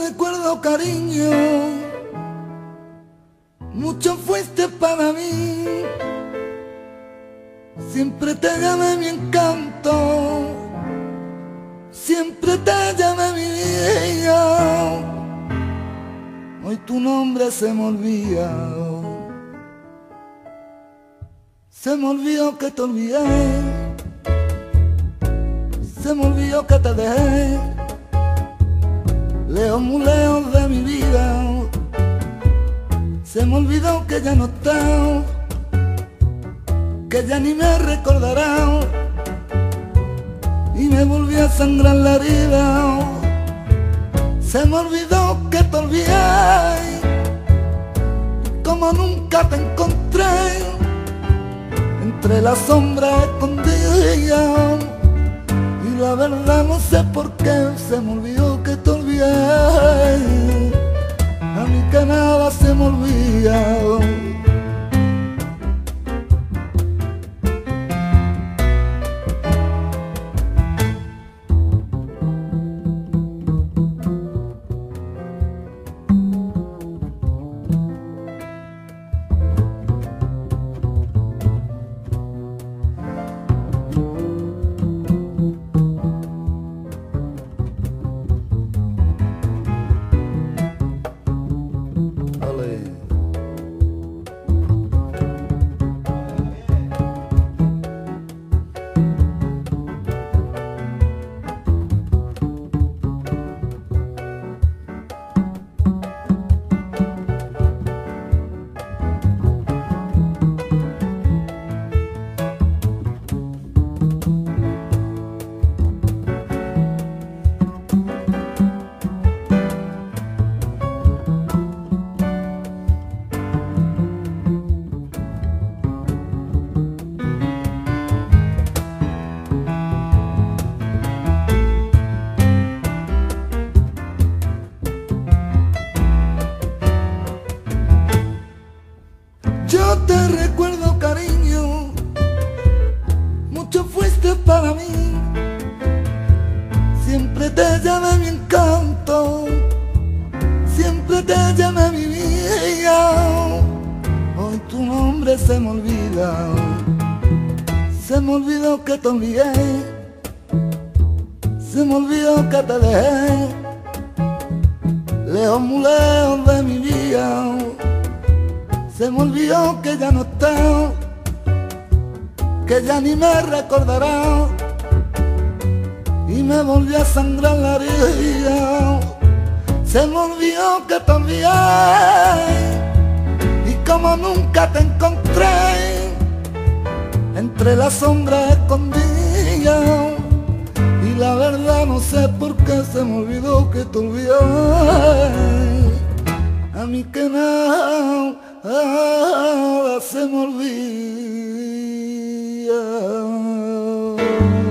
recuerdo, cariño, mucho fuiste para mí. Siempre te llamé mi encanto, siempre te llamé mi vida. Hoy tu nombre se me olvida. Se me olvidó que te olvidé, se me olvidó que te dejé, lejos, muy lejos de mi vida. Se me olvidó que ya no estás, que ya ni me recordarás, y me volvió a sangrar la herida. Se me olvidó que te olvidé, como nunca te encontré, entre las sombras escondidas. Y la verdad no sé por qué se me olvidó que te olvidé. A mí que nada se me olvida. Yo te recuerdo, cariño, mucho fuiste para mí. Siempre te llamé mi encanto, siempre te llamé mi vida. Hoy tu nombre se me olvida, se me olvidó que te olvidé, se me olvidó que te dejé, lejos, muy lejos de mi vida. Se me olvidó que ya no estás, que ya ni me recordarás, y me volvió a sangrar la herida. Se me olvidó que te olvidé, y como nunca te encontré, entre las sombras escondidas. Y la verdad no sé por qué se me olvidó que te olvidé. A mí que nada se me olvida.